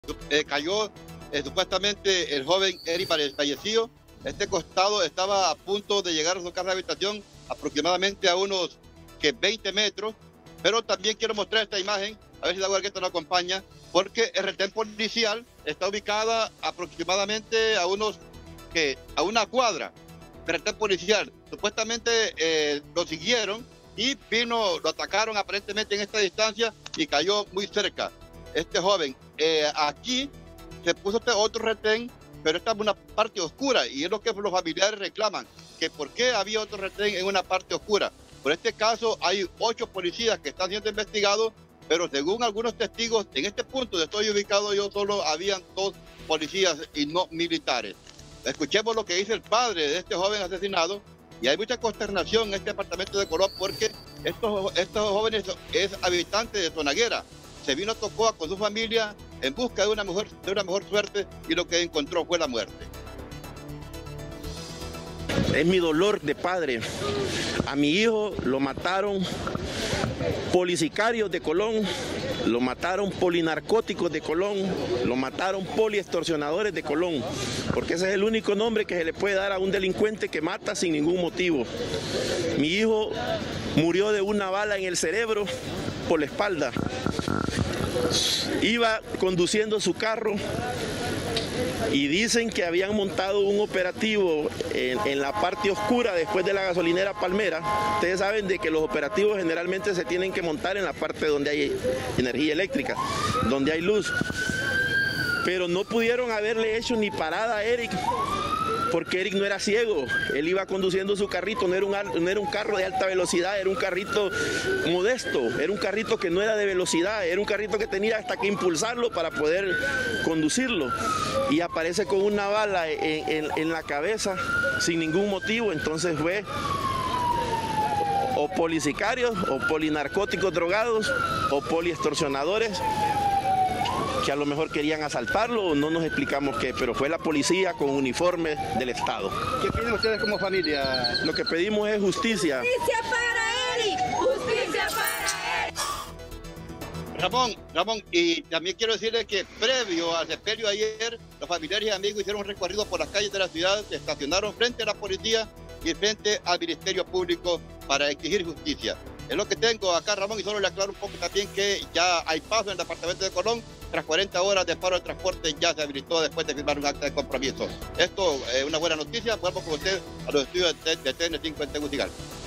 Cayó supuestamente el joven Eric fallecido. Este costado estaba a punto de llegar a su casa de habitación, aproximadamente a unos 20 metros. Pero también quiero mostrar esta imagen, a ver si la guargueta nos acompaña, porque el retén policial está ubicada aproximadamente a una cuadra. El retén policial, supuestamente lo siguieron y lo atacaron aparentemente en esta distancia y cayó muy cerca. Este joven, aquí se puso este otro retén, pero esta es una parte oscura y es lo que los familiares reclaman, que por qué había otro retén en una parte oscura. Por este caso hay 8 policías que están siendo investigados, pero según algunos testigos, en este punto donde estoy ubicado yo solo habían 2 policías y no militares. Escuchemos lo que dice el padre de este joven asesinado, y hay mucha consternación en este departamento de Colón porque estos jóvenes es habitante de Zonaguera. Se vino a Tocoa con su familia en busca de una mejor suerte y lo que encontró fue la muerte. Es mi dolor de padre. A mi hijo lo mataron polisicarios de Colón, lo mataron polinarcóticos de Colón, lo mataron poliextorsionadores de Colón, porque ese es el único nombre que se le puede dar a un delincuente que mata sin ningún motivo. Mi hijo murió de una bala en el cerebro por la espalda. Iba conduciendo su carro y dicen que habían montado un operativo en la parte oscura después de la gasolinera Palmera. Ustedes saben de que los operativos generalmente se tienen que montar en la parte donde hay energía eléctrica, donde hay luz. Pero no pudieron haberle hecho ni parada a Eric, porque Eric no era ciego, él iba conduciendo su carrito, no era un carro de alta velocidad, era un carrito modesto, era un carrito que no era de velocidad, era un carrito que tenía hasta que impulsarlo para poder conducirlo. Y aparece con una bala en la cabeza sin ningún motivo, entonces fue o polisicarios, o polinarcóticos drogados, o poliextorsionadores, que a lo mejor querían asaltarlo o no nos explicamos qué, pero fue la policía con uniforme del Estado. ¿Qué piden ustedes como familia? Lo que pedimos es justicia. ¡Justicia para Eric! ¡Justicia para Eric! Ramón, y también quiero decirles que previo al sepelio ayer, los familiares y amigos hicieron un recorrido por las calles de la ciudad, se estacionaron frente a la policía y frente al Ministerio Público para exigir justicia. Es lo que tengo acá, Ramón, y solo le aclaro un poco también que ya hay paso en el departamento de Colón. Tras 40 horas de paro de transporte ya se habilitó después de firmar un acta de compromiso. Esto es una buena noticia. Vuelvo con usted a los estudios de TN5 en Tegucigalpa.